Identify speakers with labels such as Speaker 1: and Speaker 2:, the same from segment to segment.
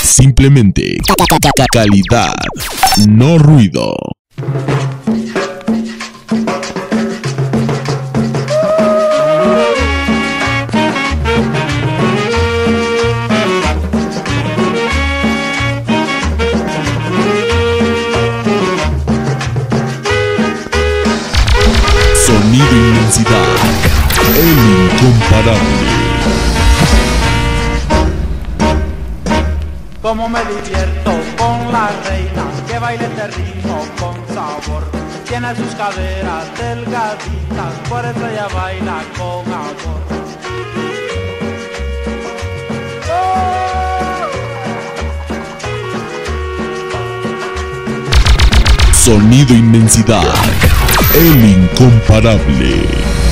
Speaker 1: Simplemente calidad, no ruido. Sonido Inmensidad, el incomparable.
Speaker 2: Como me divierto con la reina, que baila este ritmo con sabor. Tiene sus caderas delgaditas, por eso ella baila con amor.
Speaker 1: Sonido Inmensidad, el incomparable.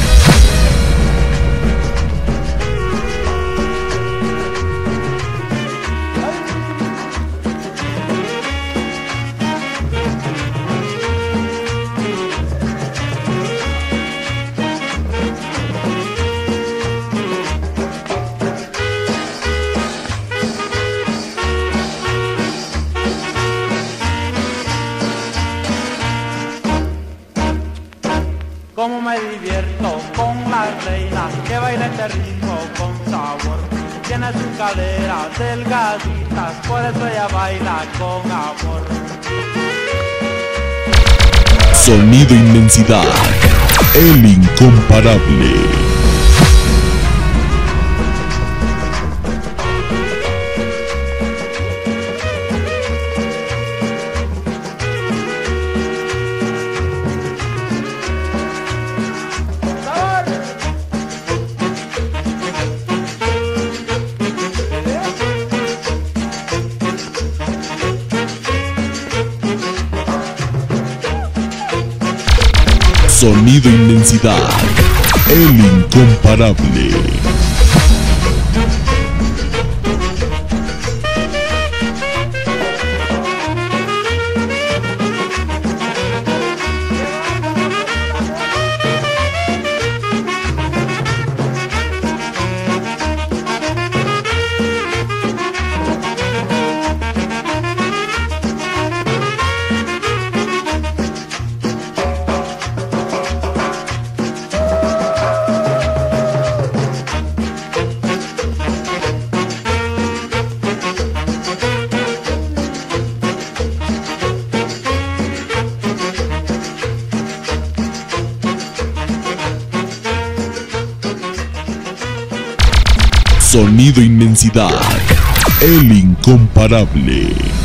Speaker 2: Como me divierto con la reina, que baila este ritmo con sabor. Tiene sus caderas delgaditas, por eso ella baila con amor.
Speaker 1: Sonido Inmensidad, el incomparable. Sonido Inmensidad, el incomparable. Sonido Inmensidad, el incomparable.